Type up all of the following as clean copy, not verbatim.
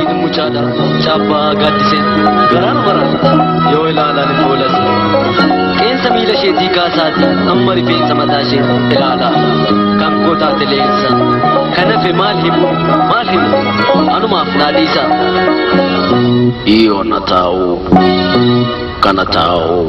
Chattiin muchaadha chaappaa gaaddiseen garaan marata yoo ilaalan fuulas qeensa miila isheetii kaasaati amma rifeensa mataa ishee ilaala kan gootaate leensa kan hafe maal himu anumaaf naadhiisa iyo na taa'u kana taa'u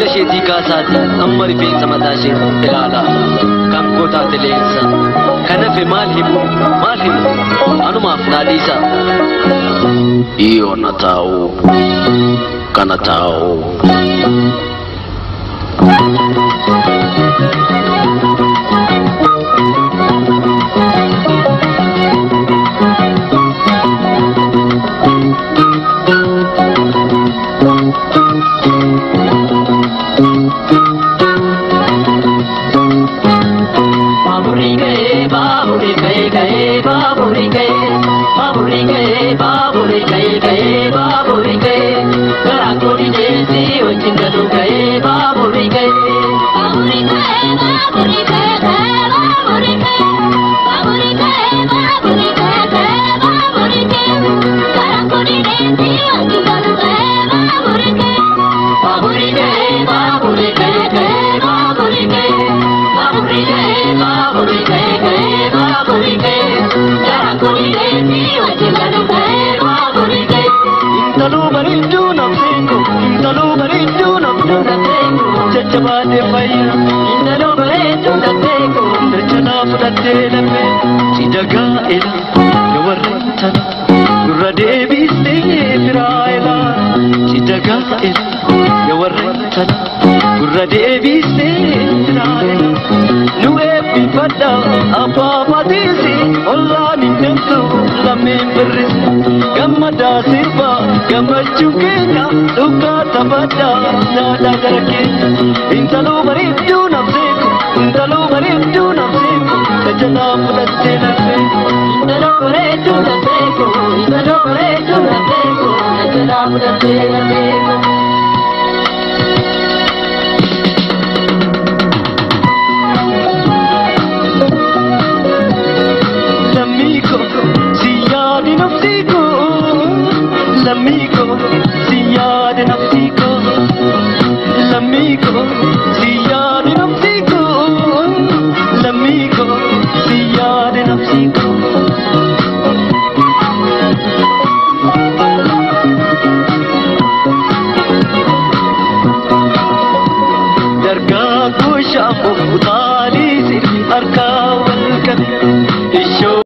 miila isheetii kaasaati amma rifeensa mataa ishee ilaalaa kan gootaate leensa kan hafe maal himu anumaaf naadhiisa yoona taa'u kana taa'u Jabate faya indalo bareedu dateeko dachana fudhattee lammee si dagaa'ela yoo warreentana gurra deebistee biraa ilaa si dagaa'ela yoo warreentana gurra deebistee biraa ilaa nu eebbifadha abbaa matiisi ollaan hin deemtu lammeen birrisi gammadaa sirba gammachuu keenya dhugaa taphadha naadaa gara keenya intaloo bareedduu nafseeku intaloo bareedduu nafseeku dachana fudhattee lammee intaloo bareedduu nafseeku intaloo bareedduu nafseeku dachana fudhattee lammee L'amico, si